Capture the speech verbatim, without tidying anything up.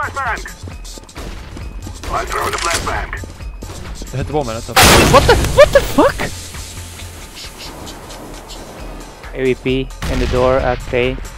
I'm throwing a flashbang. Det hette bomben, alltså. What the, what the fuck? A V P in the door at A.